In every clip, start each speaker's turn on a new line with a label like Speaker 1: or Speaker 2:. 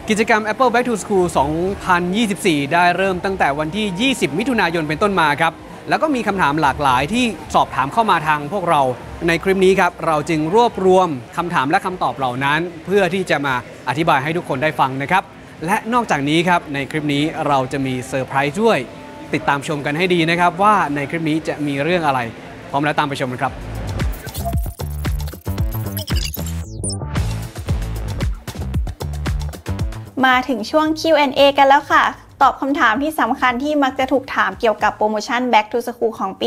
Speaker 1: กิจกรรม Apple Back to School 2024 ได้เริ่มตั้งแต่วันที่ 20 มิถุนายนเป็นต้นมาครับแล้วก็มีคำถามหลากหลายที่สอบถามเข้ามาทางพวกเราในคลิปนี้ครับเราจึงรวบรวมคำถามและคำตอบเหล่านั้นเพื่อที่จะมาอธิบายให้ทุกคนได้ฟังนะครับและนอกจากนี้ครับในคลิปนี้เราจะมีเซอร์ไพรส์ด้วยติดตามชมกันให้ดีนะครับว่าในคลิปนี้จะมีเรื่องอะไรพร้อมแล้วตามไปชมกันครับ
Speaker 2: มาถึงช่วง Q&A กันแล้วค่ะตอบคำถามที่สำคัญที่มักจะถูกถามเกี่ยวกับโปรโมชั่น Back to School ของปี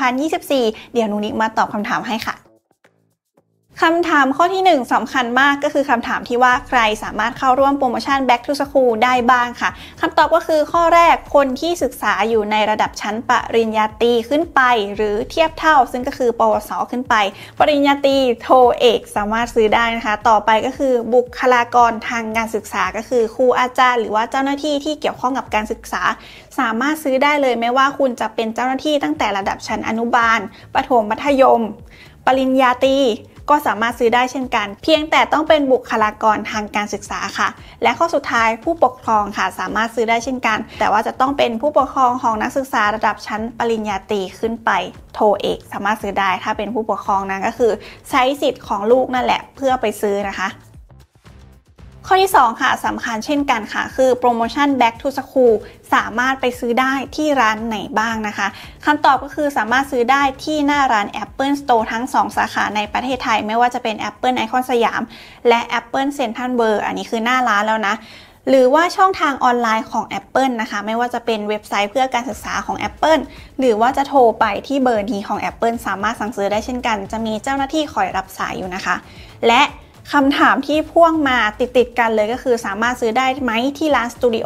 Speaker 2: 2024 เดี๋ยวนุนิกมาตอบคำถามให้ค่ะคำถามข้อที่1สำคัญมากก็คือคำถามที่ว่าใครสามารถเข้าร่วมโปรโมชั่น Back to School ได้บ้างค่ะคำตอบก็คือข้อแรกคนที่ศึกษาอยู่ในระดับชั้นปริญญาตรีขึ้นไปหรือเทียบเท่าซึ่งก็คือปวสขึ้นไปปริญญาตรีโทเอกสามารถซื้อได้นะคะต่อไปก็คือบุคลากรทางการศึกษาก็คือครูอาจารย์หรือว่าเจ้าหน้าที่ที่เกี่ยวข้องกับการศึกษาสามารถซื้อได้เลยไม่ว่าคุณจะเป็นเจ้าหน้าที่ตั้งแต่ระดับชั้นอนุบาลประถมมัธยมปริญญาตรีก็สามารถซื้อได้เช่นกันเพียงแต่ต้องเป็นบุคลากรทางการศึกษาค่ะและข้อสุดท้ายผู้ปกครองค่ะสามารถซื้อได้เช่นกันแต่ว่าจะต้องเป็นผู้ปกครองของนักศึกษาระดับชั้นปริญญาตรีขึ้นไปโทเอกสามารถซื้อได้ถ้าเป็นผู้ปกครองนั้นก็คือใช้สิทธิ์ของลูกนั่นแหละเพื่อไปซื้อนะคะข้อที่2ค่ะสำคัญเช่นกันค่ะคือโปรโมชั่น Back to School สามารถไปซื้อได้ที่ร้านไหนบ้างนะคะคำตอบก็คือสามารถซื้อได้ที่หน้าร้าน Apple Store ทั้ง2สาขาในประเทศไทยไม่ว่าจะเป็น Apple Icon สยามและ Apple Central World อันนี้คือหน้าร้านแล้วนะหรือว่าช่องทางออนไลน์ของ Apple นะคะไม่ว่าจะเป็นเว็บไซต์เพื่อการศึกษาของ Apple หรือว่าจะโทรไปที่เบอร์นี้ของ Apple สามารถสั่งซื้อได้เช่นกันจะมีเจ้าหน้าที่คอยรับสายอยู่นะคะและคำถามที่พ่วงมาติดกันเลยก็คือสามารถซื้อได้ไหมที่ร้าน Studio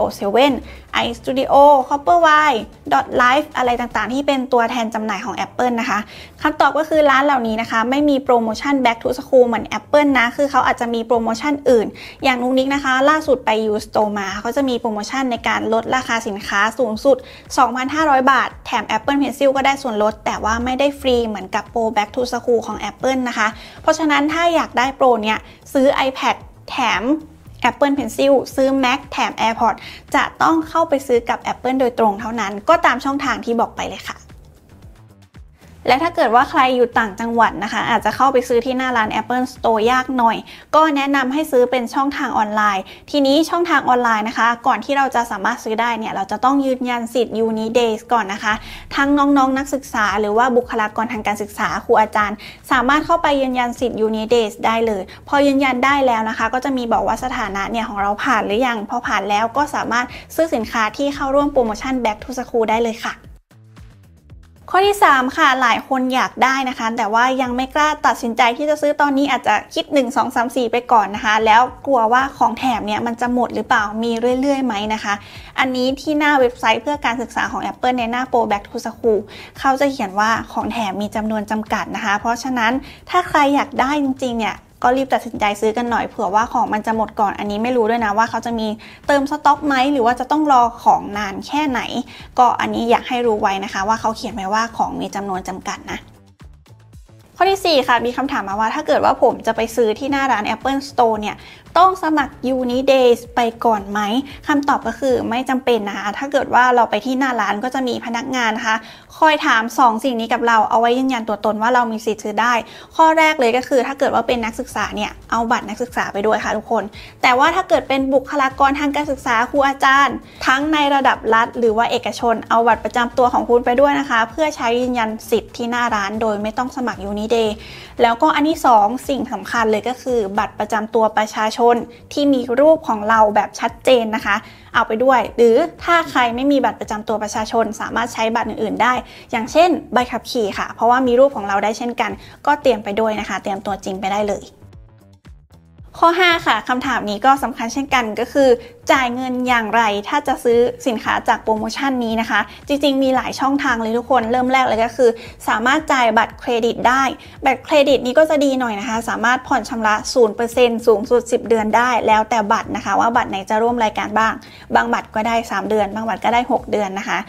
Speaker 2: 7 iStudio Copperwire Live อะไรต่างๆที่เป็นตัวแทนจำหน่ายของ Apple นะคะคำตอบก็คือร้านเหล่านี้นะคะไม่มีโปรโมชั่น Back to School เหมือน Apple นะคือเขาอาจจะมีโปรโมชั่นอื่นอย่างนุ๊กนิกนะคะล่าสุดไป U-Store มาเขาจะมีโปรโมชั่นในการลดราคาสินค้าสูงสุด 2,500 บาทแถม Apple Pencil ก็ได้ส่วนลดแต่ว่าไม่ได้ฟรีเหมือนกับโปร Back to School ของ Apple นะคะเพราะฉะนั้นถ้าอยากได้โปรเนี้ยซื้อ iPad แถม Apple Pencil ซื้อ Mac แถม AirPods จะต้องเข้าไปซื้อกับ Apple โดยตรงเท่านั้นก็ตามช่องทางที่บอกไปเลยค่ะและถ้าเกิดว่าใครอยู่ต่างจังหวัดนะคะอาจจะเข้าไปซื้อที่หน้าร้าน Apple Store ยากหน่อยก็แนะนำให้ซื้อเป็นช่องทางออนไลน์ทีนี้ช่องทางออนไลน์นะคะก่อนที่เราจะสามารถซื้อได้เนี่ยเราจะต้องยืนยันสิทธิ์ Uni Days ก่อนนะคะทั้งน้องๆนักศึกษาหรือว่าบุคลากรทางการศึกษาครูอาจารย์สามารถเข้าไปยืนยันสิทธิ์ Uni Days ได้เลยพอยืนยันได้แล้วนะคะก็จะมีบอกว่าสถานะเนี่ยของเราผ่านหรือยังพอผ่านแล้วก็สามารถซื้อสินค้าที่เข้าร่วมโปรโมชั่น Back to School ได้เลยค่ะข้อที่3ค่ะหลายคนอยากได้นะคะแต่ว่ายังไม่กล้าตัดสินใจที่จะซื้อตอนนี้อาจจะคิด1 2 3 4ไปก่อนนะคะแล้วกลัวว่าของแถมเนี่ยมันจะหมดหรือเปล่ามีเรื่อยๆไหมนะคะอันนี้ที่หน้าเว็บไซต์เพื่อการศึกษาของ Apple ในหน้าโปร Back to School เขาจะเขียนว่าของแถมมีจำนวนจำกัดนะคะเพราะฉะนั้นถ้าใครอยากได้จริงๆเนี่ยก็รีบตัดสินใจซื้อกันหน่อยเผื่อว่าของมันจะหมดก่อนอันนี้ไม่รู้ด้วยนะว่าเขาจะมีเติมสต็อกไหมหรือว่าจะต้องรอของนานแค่ไหนก็อันนี้อยากให้รู้ไว้นะคะว่าเขาเขียนไว้ว่าของมีจำนวนจำกัดนะข้อที่4ค่ะมีคำถามมาว่าถ้าเกิดว่าผมจะไปซื้อที่หน้าร้าน Apple Store เนี่ยต้องสมัคร Uni Days ไปก่อนไหมคำตอบก็คือไม่จำเป็นนะคะถ้าเกิดว่าเราไปที่หน้าร้านก็จะมีพนักงานนะคะคอยถาม2สิ่งนี้กับเราเอาไว้ยืนยันตัวตนว่าเรามีสิทธิ์ซื้อได้ข้อแรกเลยก็คือถ้าเกิดว่าเป็นนักศึกษาเนี่ยเอาบัตรนักศึกษาไปด้วยค่ะทุกคนแต่ว่าถ้าเกิดเป็นบุคลากรทางการศึกษาครูอาจารย์ทั้งในระดับรัฐหรือว่าเอกชนเอาบัตรประจำตัวของคุณไปด้วยนะคะเพื่อใช้ยืนยันสิทธิ์ที่หน้าร้านโดยไม่ต้องสมัคร Uni Day แล้วก็อันที่2สิ่งสำคัญเลยก็คือบัตรประจำตัวประชาชนที่มีรูปของเราแบบชัดเจนนะคะเอาไปด้วยหรือถ้าใครไม่มีบัตรประจำตัวประชาชนสามารถใช้บัตรอื่นๆได้อย่างเช่นใบขับขี่ค่ะเพราะว่ามีรูปของเราได้เช่นกันก็เตรียมไปด้วยนะคะเตรียมตัวจริงไปได้เลยข้อ5ค่ะคำถามนี้ก็สำคัญเช่นกันก็คือจ่ายเงินอย่างไรถ้าจะซื้อสินค้าจากโปรโมชั่นนี้นะคะจริงๆมีหลายช่องทางเลยทุกคนเริ่มแรกเลยก็คือสามารถจ่ายบัตรเครดิตได้บัตรเครดิตนี้ก็จะดีหน่อยนะคะสามารถผ่อนชำระ 0% สูงสุด10เดือนได้แล้วแต่บัตรนะคะว่าบัตรไหนจะร่วมรายการบ้างบางบัตรก็ได้3เดือนบางบัตรก็ได้6เดือนนะคะ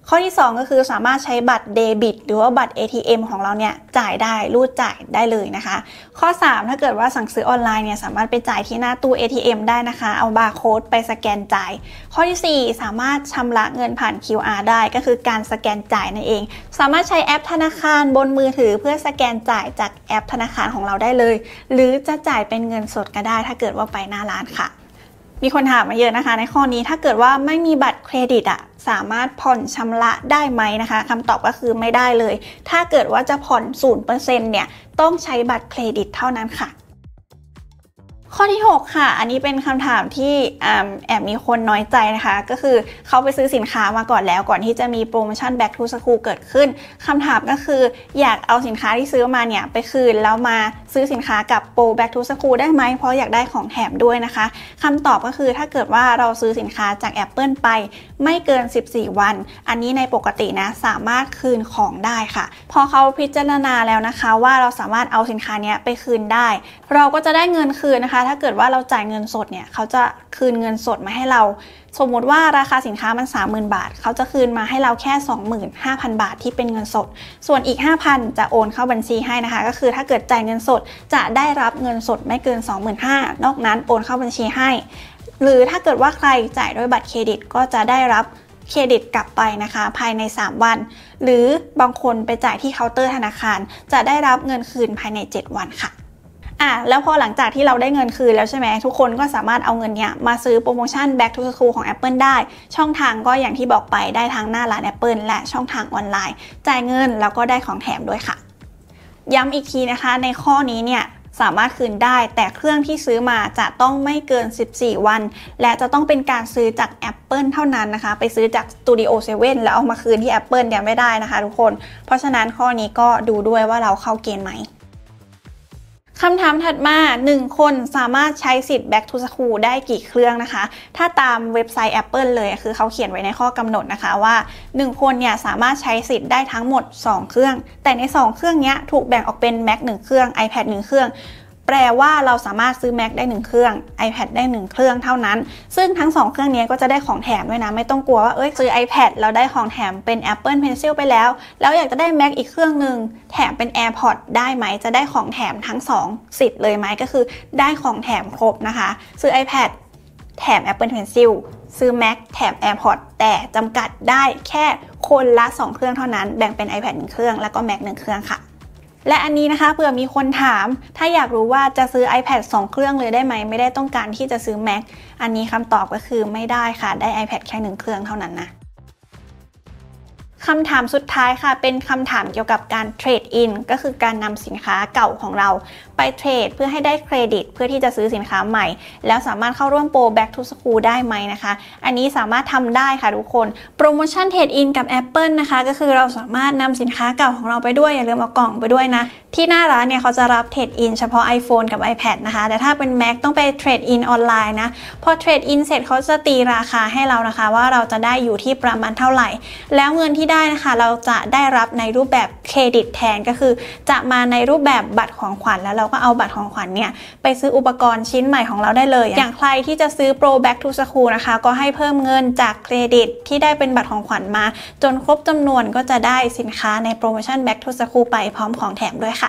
Speaker 2: ข้อที่2ก็คือสามารถใช้บัตรเดบิตหรือว่าบัตร ATM ของเราเนี่ยจ่ายได้รูดจ่ายได้เลยนะคะข้อ3ถ้าเกิดว่าสั่งซื้อออนไลน์เนี่ยสามารถไปจ่ายที่หน้าตู้ ATM ได้นะคะเอาบาร์โค้ดไปสแกนจ่ายข้อที่4สามารถชำระเงินผ่าน QR ได้ก็คือการสแกนจ่ายนั่นเองสามารถใช้แอปธนาคารบนมือถือเพื่อสแกนจ่ายจากแอปธนาคารของเราได้เลยหรือจะจ่ายเป็นเงินสดก็ได้ถ้าเกิดว่าไปหน้าร้านค่ะมีคนถามมาเยอะนะคะในข้อนี้ถ้าเกิดว่าไม่มีบัตรเครดิตสามารถผ่อนชำระได้ไหมนะคะคำตอบก็คือไม่ได้เลยถ้าเกิดว่าจะผ่อน 0% เนี่ยต้องใช้บัตรเครดิตเท่านั้นค่ะข้อที่6ค่ะอันนี้เป็นคำถามที่แอบมีคนน้อยใจนะคะก็คือเขาไปซื้อสินค้ามาก่อนแล้วก่อนที่จะมีโปรโมชั่น Back to School เกิดขึ้นคำถามก็คืออยากเอาสินค้าที่ซื้อมาเนี่ยไปคืนแล้วมาซื้อสินค้ากับโปร Back to School ได้ไหมเพราะอยากได้ของแถมด้วยนะคะคำตอบก็คือถ้าเกิดว่าเราซื้อสินค้าจาก Apple ไปไม่เกิน14วันอันนี้ในปกตินะสามารถคืนของได้ค่ะพอเขาพิจารณาแล้วนะคะว่าเราสามารถเอาสินค้านี้ไปคืนได้เราก็จะได้เงินคืนนะคะถ้าเกิดว่าเราจ่ายเงินสดเนี่ยเขาจะคืนเงินสดมาให้เราสมมุติว่าราคาสินค้ามัน 30,000 บาทเขาจะคืนมาให้เราแค่ 25,000 บาทที่เป็นเงินสดส่วนอีก 5,000 จะโอนเข้าบัญชีให้นะคะก็คือถ้าเกิดจ่ายเงินสดจะได้รับเงินสดไม่เกิน 25,000 นอกนั้นโอนเข้าบัญชีให้หรือถ้าเกิดว่าใครจ่ายด้วยบัตรเครดิตก็จะได้รับเครดิตกลับไปนะคะภายใน3วันหรือบางคนไปจ่ายที่เคาน์เตอร์ธนาคารจะได้รับเงินคืนภายใน7วันค่ะแล้วพอหลังจากที่เราได้เงินคืนแล้วใช่ไหมทุกคนก็สามารถเอาเงินเนี้ยมาซื้อโปรโมชั่น Back to School ของ Apple ได้ช่องทางก็อย่างที่บอกไปได้ทั้งหน้าร้าน Apple และช่องทางออนไลน์จ่ายเงินแล้วก็ได้ของแถมด้วยค่ะย้ำอีกทีนะคะในข้อนี้เนี่ยสามารถคืนได้แต่เครื่องที่ซื้อมาจะต้องไม่เกิน14วันและจะต้องเป็นการซื้อจาก Apple เท่านั้นนะคะไปซื้อจาก Studio 7แล้วเอามาคืนที่ Apple เนี่ยไม่ได้นะคะทุกคนเพราะฉะนั้นข้อนี้ก็ดูด้วยว่าเราเข้าเกณฑ์ไหมคำถามถัดมา1คนสามารถใช้สิทธิ์ Back to School ได้กี่เครื่องนะคะถ้าตามเว็บไซต์ Apple เลยคือเขาเขียนไว้ในข้อกำหนดนะคะว่า1คนเนี่ยสามารถใช้สิทธิ์ได้ทั้งหมด2เครื่องแต่ใน2เครื่องนี้ถูกแบ่งออกเป็น Mac 1เครื่อง iPad 1เครื่องแปลว่าเราสามารถซื้อ Mac ได้1เครื่อง iPad ได้1เครื่องเท่านั้นซึ่งทั้ง2เครื่องนี้ก็จะได้ของแถมด้วยนะไม่ต้องกลัวว่าซื้อ iPad เราได้ของแถมเป็น Apple Pencil ไปแล้วอยากจะได้ Mac อีกเครื่องนึงแถมเป็น AirPods ได้ไหมจะได้ของแถมทั้ง2สิทธิ์เลยไหมก็คือได้ของแถมครบนะคะซื้อ iPad แถม Apple Pencil ซื้อ Mac แถม AirPods แต่จำกัดได้แค่คนละ2เครื่องเท่านั้นแบ่งเป็น iPad 1เครื่องแล้วก็ Mac 1เครื่องค่ะและอันนี้นะคะเผื่อมีคนถามถ้าอยากรู้ว่าจะซื้อ iPad 2เครื่องเลยได้ไหมไม่ได้ต้องการที่จะซื้อ Mac อันนี้คำตอบก็คือไม่ได้ค่ะได้ iPad แค่1เครื่องเท่านั้นนะคำถามสุดท้ายค่ะเป็นคำถามเกี่ยวกับการเทรดอินก็คือการนำสินค้าเก่าของเราไปเทรดเพื่อให้ได้เครดิตเพื่อที่จะซื้อสินค้าใหม่แล้วสามารถเข้าร่วมโปร Back to School ได้ไหมนะคะอันนี้สามารถทำได้ค่ะทุกคนโปรโมชั่นเทรดอินกับ Apple นะคะก็คือเราสามารถนำสินค้าเก่าของเราไปด้วยอย่าลืมเอากล่องไปด้วยนะที่หน้าร้านเนี่ยเขาจะรับเทรดอินเฉพาะ iPhone กับ iPad นะคะแต่ถ้าเป็น Mac ต้องไปเทรดอินออนไลน์นะพอเทรดอินเสร็จเขาจะตีราคาให้เรานะคะว่าเราจะได้อยู่ที่ประมาณเท่าไหร่แล้วเงินที่ได้นะคะเราจะได้รับในรูปแบบเครดิตแทนก็คือจะมาในรูปแบบบัตรของขวัญแล้วเราก็เอาบัตรของขวัญเนี่ยไปซื้ออุปกรณ์ชิ้นใหม่ของเราได้เลยอย่างใครที่จะซื้อโปร Back to School นะคะก็ให้เพิ่มเงินจากเครดิตที่ได้เป็นบัตรของขวัญมาจนครบจำนวนก็จะได้สินค้าในโปรโมชั่น Back to School ไปพร้อมของแถมด้วยค่ะ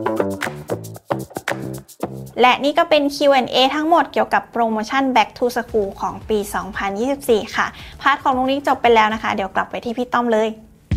Speaker 2: และนี่ก็เป็น Q&A ทั้งหมดเกี่ยวกับโปรโมชั่น Back to School ของปี 2024 ค่ะพาร์ทของลุงนิกจบไปแล้วนะคะเดี๋ยวกลับไปที่พี่ต้อมเลย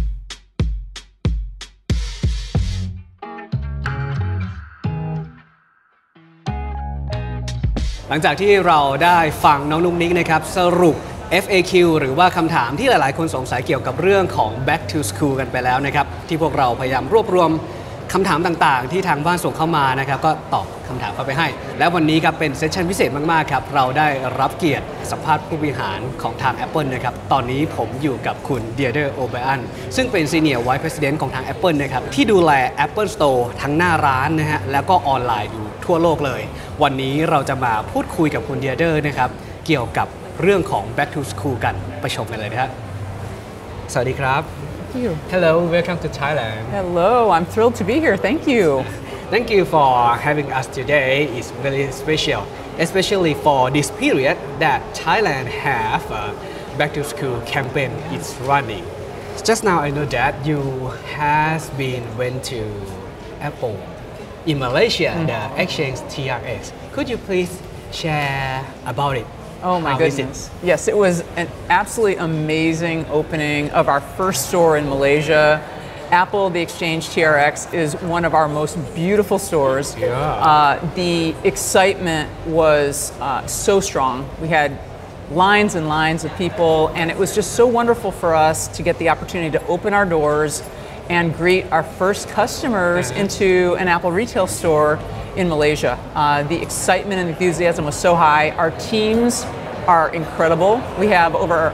Speaker 1: หลังจากที่เราได้ฟังน้องนุ๊กนิกนะครับสรุป FAQ หรือว่าคำถามที่หลายๆคนสงสัยเกี่ยวกับเรื่องของ Back to School กันไปแล้วนะครับที่พวกเราพยายามรวบรวมคำถามต่างๆที่ทางบ้านส่งเข้ามานะครับก็ตอบคำถามเข้าไปให้และวันนี้ครับเป็นเซสชั่นพิเศษมากๆครับเราได้รับเกียรติสัมภาษณ์ผู้บริหารของทาง Apple นะครับตอนนี้ผมอยู่กับคุณเดียเดอร์โอไบอันซึ่งเป็น Senior Vice President ของทาง Apple นะครับที่ดูแล Apple Store ทั้งหน้าร้านนะฮะแล้วก็ออนไลน์ดูทั่วโลกเลยวันนี้เราจะมาพูดคุยกับคุณเดียเดอร์นะครับเกี่ยวกับเรื่องของ Back to School กันไปชมกันเลยนะครับสวัสดีครับ Hello, welcome to Thailand.
Speaker 3: Hello, I'm thrilled to be here. Thank you.
Speaker 1: Thank you for having us today. It's very special, especially for this period that Thailand have a back to school campaign is running. Just now I know that you has been went to Apple in Malaysia, the Exchange TRX. Could you please share about it?
Speaker 3: Oh my
Speaker 1: How is it?
Speaker 3: goodness. Yes, it was an absolutely amazing opening of our first store in Malaysia. Apple, the Exchange TRX, is one of our most beautiful stores.
Speaker 1: Yeah.
Speaker 3: The excitement was so strong. We had lines and lines of people, and it was just so wonderful for us to get the opportunity to open our doors and greet our first customers into an Apple retail store in Malaysia. The excitement and enthusiasm was so high. Our teams are incredible. We have over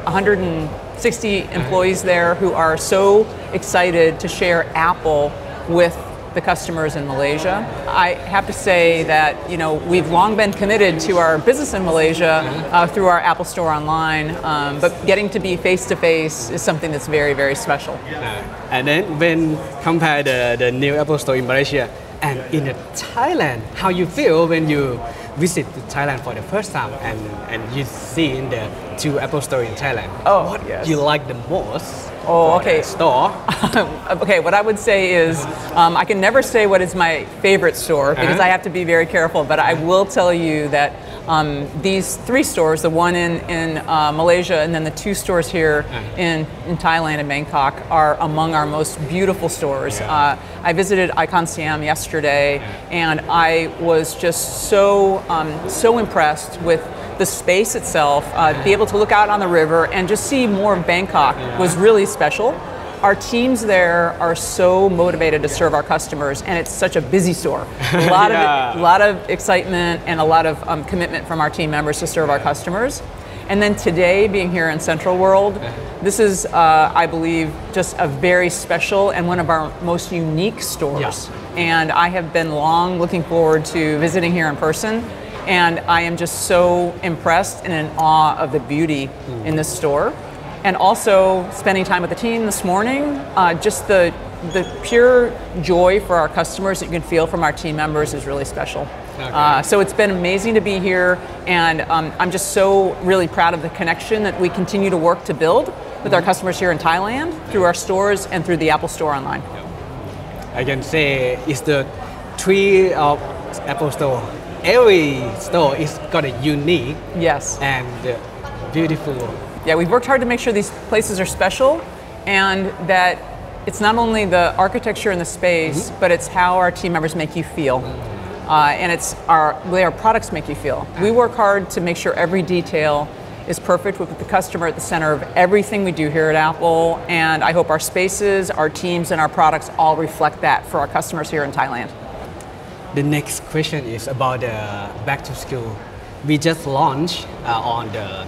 Speaker 3: 160 employees there who are so excited to share Apple with the customers in Malaysia. I have to say that we've long been committed to our business in Malaysia through our Apple Store online, but getting to be face to face is something that's very, very special.
Speaker 1: And then when compare the new Apple Store in Malaysia and in Thailand, how you feel when you visit to Thailand for the first time and you see in the two Apple Store in Thailand?
Speaker 3: Oh,
Speaker 1: what
Speaker 3: yes.
Speaker 1: you like the most?
Speaker 3: Oh,
Speaker 1: for
Speaker 3: okay.
Speaker 1: the store.
Speaker 3: Okay, what I would say is I can never say what is my favorite store because I have to be very careful, but I will tell you that these three stores, the one in Malaysia and then the two stores here in Thailand and Bangkok, are among our most beautiful stores. I visited Icon Siam yesterday and I was just so impressed with the space itself. Be able to look out on the river and just see more of Bangkok was really special. Our teams there are so motivated to serve our customers, and it's such a busy store. A lot of excitement and a lot of commitment from our team members to serve our customers. And then today, being here in Central World, this is, I believe, just a very special and one of our most unique stores. And I have been long looking forward to visiting here in person. And I am just so impressed and in awe of the beauty in this store. And also spending time with the team this morning, just the pure joy for our customers that you can feel from our team members is really special. Okay. So it's been amazing to be here, and I'm just so really proud of the connection that we continue to work to build with our customers here in Thailand, through our stores and through the Apple Store online.
Speaker 1: I can say it's the three of Apple Store. Every store is got a unique and beautiful.
Speaker 3: Yeah, we've worked hard to make sure these places are special and that it's not only the architecture and the space, but it's how our team members make you feel. And it's the way our products make you feel. We work hard to make sure every detail is perfect with the customer at the center of everything we do here at Apple. And I hope our spaces, our teams, and our products all reflect that for our customers here in Thailand.
Speaker 1: The next question is about the back to school. We just launched on the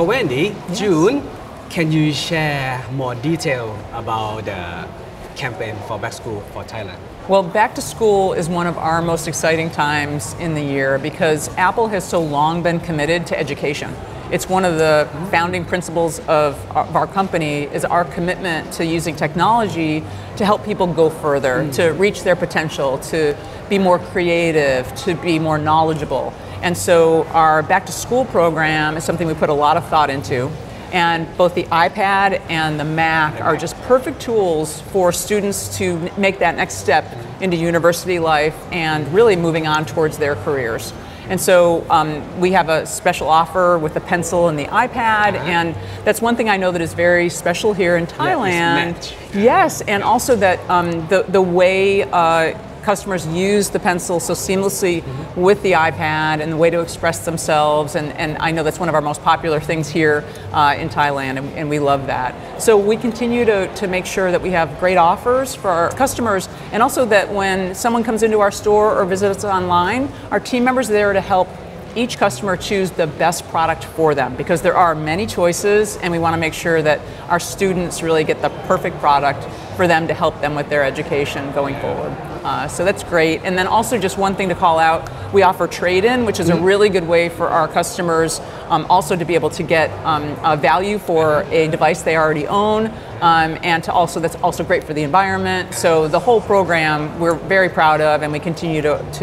Speaker 1: 20 June. Can you share more detail about the campaign for back to school for Thailand?
Speaker 3: Well, back to school is one of our most exciting times in the year because Apple has so long been committed to education. It's one of the founding principles of our company is our commitment to using technology to help people go further, to reach their potential, to be more creative, to be more knowledgeable. And so our back to school program is something we put a lot of thought into. And both the iPad and the Mac are just perfect tools for students to make that next step into university life and really moving on towards their careers. And so we have a special offer with the pencil and the iPad, and that's one thing I know that is very special here in Thailand. Yes, and also that the way customers use the pencil so seamlessly with the iPad and the way to express themselves, and I know that's one of our most popular things here in Thailand, and we love that. So we continue to make sure that we have great offers for our customers, and also that when someone comes into our store or visits us online, our team members are there to help each customer choose the best product for them, because there are many choices and we want to make sure that our students really get the perfect product for them to help them with their education going forward. So that's great. And then also just one thing to call out, we offer trade-in, which is a really good way for our customers also to be able to get a value for a device they already own, and that's also great for the environment. So the whole program we're very proud of, and we continue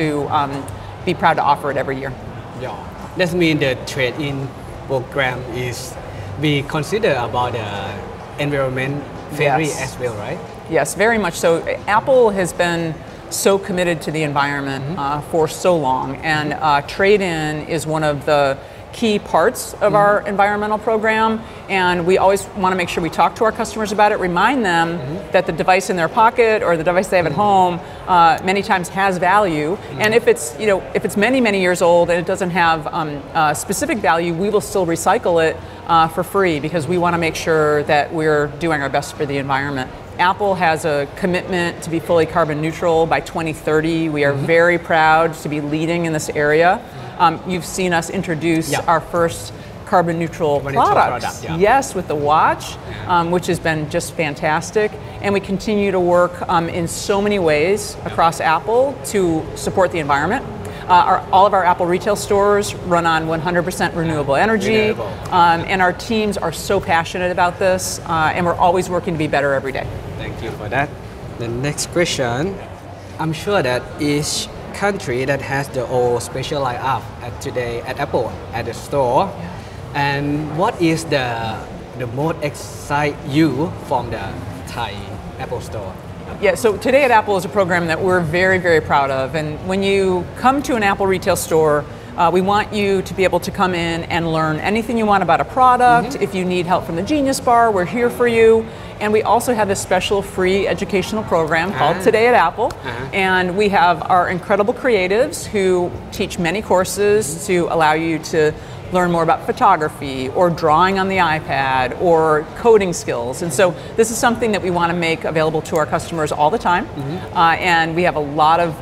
Speaker 3: to be proud to offer it every year.
Speaker 1: Yeah, that means the trade-in program is we consider about the environment ferry
Speaker 3: Yes.
Speaker 1: as well, right?
Speaker 3: Yes, very much so. Apple has been so committed to the environment for so long, and trade-in is one of the key parts of our environmental program, and we always want to make sure we talk to our customers about it, remind them that the device in their pocket or the device they have at home many times has value, and if it's many years old and it doesn't have specific value, we will still recycle it for free, because we want to make sure that we're doing our best for the environment. Apple has a commitment to be fully carbon neutral by 2030. We are very proud to be leading in this area. You've seen us introduce our first carbon neutral products. Yes, with the watch, which has been just fantastic. And we continue to work in so many ways across Apple to support the environment. All of our Apple retail stores run on 100% renewable energy, and our teams are so passionate about this, and we're always working to be better every day.
Speaker 1: Thank you for that. The next question. I'm sure that each country that has their own special lineup today at Apple at the store. And what is the most excite you from the Thai Apple store?
Speaker 3: Yeah, so Today at Apple is a program that we're very proud of. And when you come to an Apple retail store, we want you to be able to come in and learn anything you want about a product. If you need help from the Genius Bar, we're here for you. And we also have this special free educational program called Today at Apple. And we have our incredible creatives who teach many courses to allow you to learn more about photography or drawing on the iPad or coding skills. And so this is something that we want to make available to our customers all the time. And we have a lot of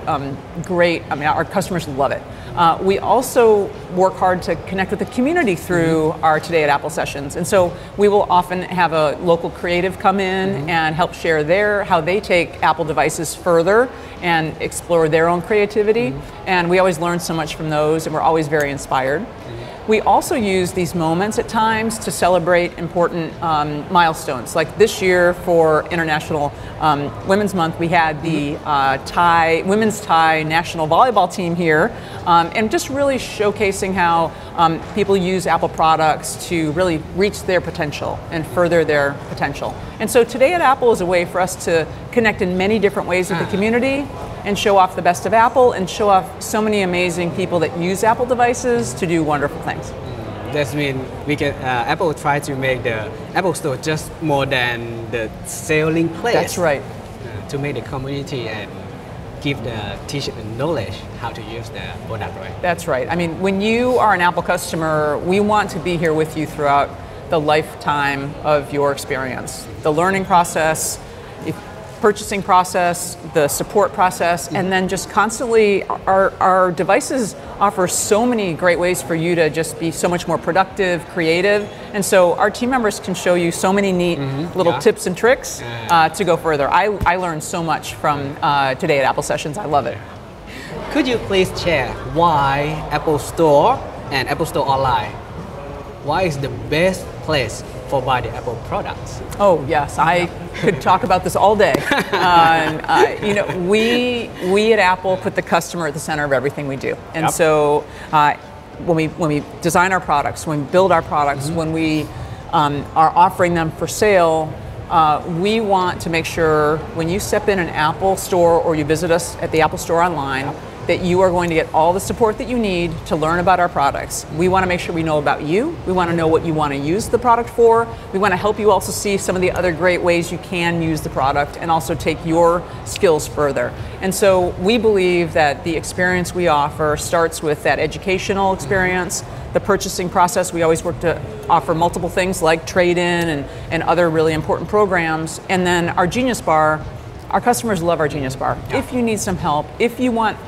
Speaker 3: our customers love it. We also work hard to connect with the community through our Today at Apple sessions. And so we will often have a local creative come in and help share how they take Apple devices further and explore their own creativity. And we always learn so much from those, and we're always very inspired. We also use these moments at times to celebrate important milestones. Like this year for International Women's Month, we had the women's Thai national volleyball team here, and just really showcasing how people use Apple products to really reach their potential and further their potential. And so Today at Apple is a way for us to connect in many different ways with the community and show off the best of Apple and show off so many amazing people that use Apple devices to do wonderful things.
Speaker 1: That means Apple try to make the Apple Store just more than the selling place.
Speaker 3: That's right.
Speaker 1: To make the community and give the teacher the knowledge how to use the product, right?
Speaker 3: That's right. I mean, when you are an Apple customer, we want to be here with you throughout the lifetime of your experience. The learning process, purchasing process, the support process, and then just constantly our devices offer so many great ways for you to just be so much more productive, creative, and so our team members can show you so many neat little tips and tricks to go further. I learned so much from Today at Apple sessions. I love it.
Speaker 1: Could you please share why Apple Store and Apple Store Online, why is the best place for buying the Apple products?
Speaker 3: Oh yes, I could talk about this all day. We at Apple put the customer at the center of everything we do, and so when we design our products, when we build our products, when we are offering them for sale, we want to make sure when you step in an Apple store or you visit us at the Apple Store online, that you are going to get all the support that you need to learn about our products. We want to make sure we know about you. We want to know what you want to use the product for. We want to help you also see some of the other great ways you can use the product and also take your skills further. And so we believe that the experience we offer starts with that educational experience, the purchasing process. We always work to offer multiple things like trade-in and other really important programs. And then our Genius Bar. Our customers love our Genius Bar. If you need some help, if you want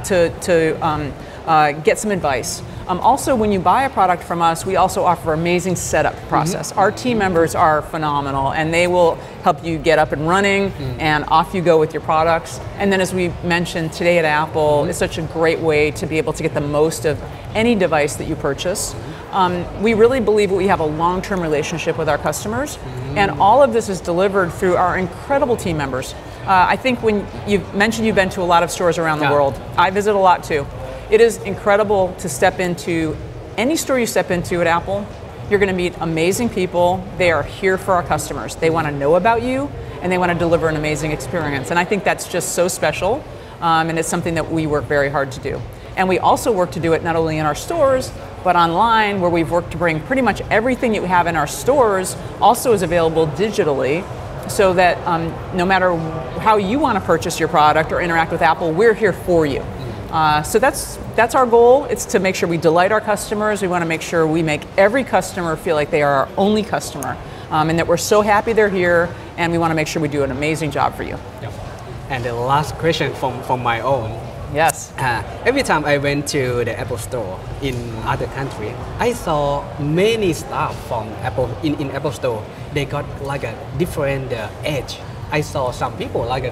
Speaker 3: to get some advice. Also, when you buy a product from us, we also offer amazing setup process. Our team members are phenomenal, and they will help you get up and running, and off you go with your products. And then, as we mentioned, Today at Apple is such a great way to be able to get the most of any device that you purchase. We really believe we have a long-term relationship with our customers, and all of this is delivered through our incredible team members. I think when you mentioned you've been to a lot of stores around the world, I visit a lot too. It is incredible to step into any store you step into at Apple You're going to meet amazing people. They are here for our customers. They want to know about you, and they want to deliver an amazing experience. And I think that's just so special, and it's something that we work very hard to do. And we also work to do it not only in our stores, but online, where we've worked to bring pretty much everything you have in our stores also is available digitally, so that no matter how you want to purchase your product or interact with Apple, we're here for you. So that's our goal. It's to make sure we delight our customers. We want to make sure we make every customer feel like they are our only customer, and that we're so happy they're here, and we want to make sure we do an amazing job for you.
Speaker 1: Yep. And the last question from my own.
Speaker 3: Yes.
Speaker 1: Every time I went to the Apple Store in other country, I saw many staff from Apple in Apple Store. They got like a different age. I saw some people like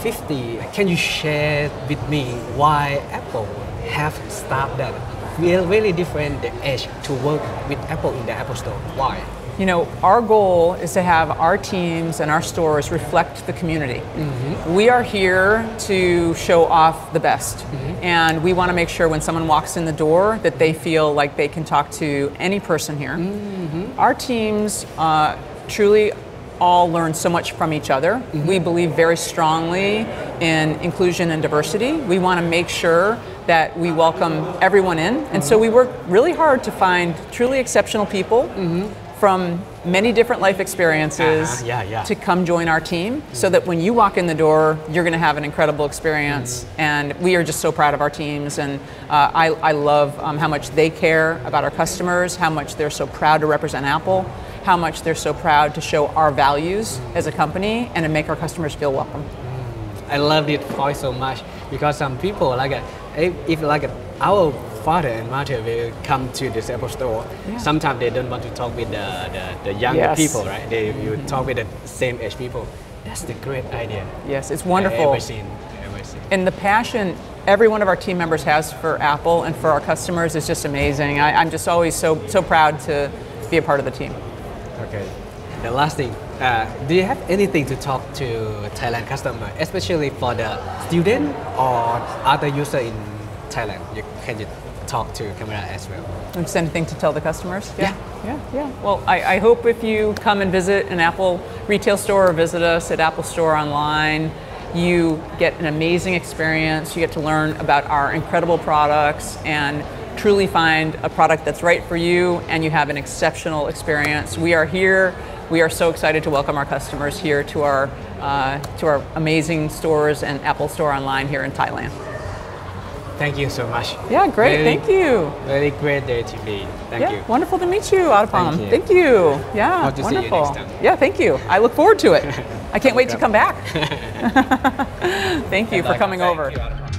Speaker 1: 50. Can you share with me why Apple have staff that really different the age to work with Apple in the Apple Store? Why?
Speaker 3: You know, our goal is to have our teams and our stores reflect the community. We are here to show off the best. And we want to make sure when someone walks in the door that they feel like they can talk to any person here. Our teams truly all learn so much from each other. We believe very strongly in inclusion and diversity. We want to make sure that we welcome everyone in. And so we work really hard to find truly exceptional people from many different life experiences to come join our team, so that when you walk in the door, you're going to have an incredible experience. And we are just so proud of our teams, and I love how much they care about our customers, how much they're so proud to represent Apple, how much they're so proud to show our values as a company and to make our customers feel welcome.
Speaker 1: I love this point so much, because some people if our father and mother will come to this Apple Store, sometimes they don't want to talk with the younger people, right? They will talk with the same age people. That's the great idea.
Speaker 3: Yes, it's wonderful.
Speaker 1: Ever seen.
Speaker 3: And the passion every one of our team members has for Apple and for our customers is just amazing. I'm just always so proud to be a part of the team.
Speaker 1: Okay. The last thing, do you have anything to talk to Thailand customer, especially for the student or other user in Thailand? Can you talk to camera as well?
Speaker 3: Just anything to tell the customers? Yeah. Well, I hope if you come and visit an Apple retail store or visit us at Apple Store online, you get an amazing experience. You get to learn about our incredible products and truly find a product that's right for you, and you have an exceptional experience. We are here. We are so excited to welcome our customers here to our amazing stores and Apple Store online here in Thailand.
Speaker 1: Thank you so much.
Speaker 3: Yeah, great. Thank you.
Speaker 1: Very great day to be. Thank you.
Speaker 3: Wonderful to meet you, Adapam. Thank you. Yeah,
Speaker 1: hope to see you next time.
Speaker 3: Yeah, thank you. I look forward to it. I can't wait to come back. Thank you for coming over.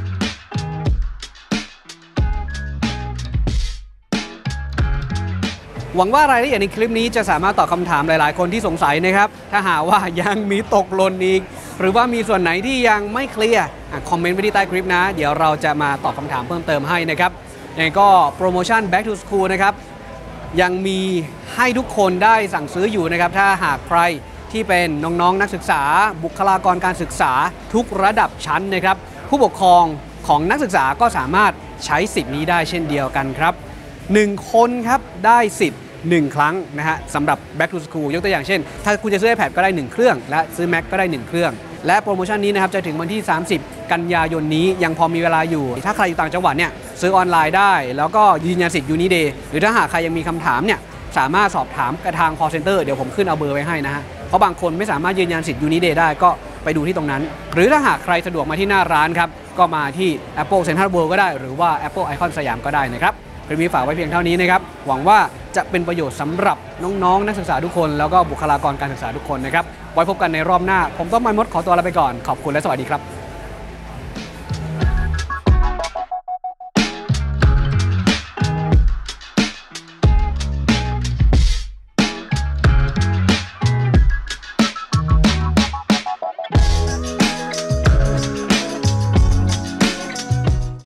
Speaker 1: หวังว่ารายละเอียดในคลิปนี้จะสามารถตอบคำถามหลายๆคนที่สงสัยนะครับถ้าหากว่ายังมีตกหล่นอีกหรือว่ามีส่วนไหนที่ยังไม่เคลียร์คอมเมนต์ไว้ที่ใต้คลิปนะเดี๋ยวเราจะมาตอบคำถามเพิ่มเติมให้นะครับยังไงก็โปรโมชั่น Back to School นะครับยังมีให้ทุกคนได้สั่งซื้ออยู่นะครับถ้าหากใครที่เป็นน้องๆนักศึกษาบุคลากรการศึกษาทุกระดับชั้นนะครับผู้ปกครองของนักศึกษาก็สามารถใช้สิทธิ์นี้ได้เช่นเดียวกันครับ1 คนครับได้สิทธิ์1 ครั้งนะฮะสำหรับ Back to School ยกตัวอย่างเช่นถ้าคุณจะซื้อ iPad ก็ได้1 เครื่องและซื้อ Mac ก็ได้1 เครื่องและโปรโมชั่นนี้นะครับจะถึงวันที่30 กันยายนนี้ยังพอมีเวลาอยู่ถ้าใครอยู่ต่างจังหวัดเนี่ยซื้อออนไลน์ได้แล้วก็ยืนยันสิทธิ์ Uniday หรือถ้าหากใครยังมีคำถามเนี่ยสามารถสอบถามกับทาง call center เดี๋ยวผมขึ้นเอาเบอร์ไว้ให้นะฮะเพราะบางคนไม่สามารถยืนยันสิทธิ์ Uniday ได้ก็ไปดูที่ตรงนั้นหรือถ้าหากใครสะดวกมาที่หน้าร้านครับก็มาที่ Apple Central World ก็ได้หรือว่า Apple Icon สยามก็ได้นะครับคลิปนี้ฝากไว้เพียงเท่านี้นะครับหวังว่าจะเป็นประโยชน์สำหรับน้องๆนักศึกษาทุกคนแล้วก็บุคลากรการศึกษาทุกคนนะครับไว้พบกันในรอบหน้าผมต้นไม้มดขอตัวลาไปก่อนขอบคุณและสวัสดีครับ